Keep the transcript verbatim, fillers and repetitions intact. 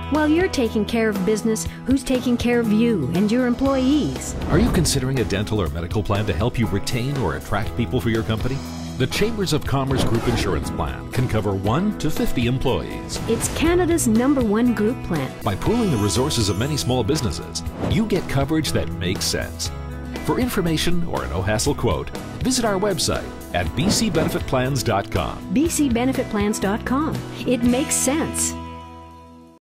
While you're taking care of business, who's taking care of you and your employees? Are you considering a dental or medical plan to help you retain or attract people for your company? The Chambers of Commerce Group Insurance Plan can cover one to fifty employees. It's Canada's number one group plan. By pooling the resources of many small businesses, you get coverage that makes sense. For information or a no-hassle quote, visit our website at b c benefit plans dot com. b c benefit plans dot com. It makes sense.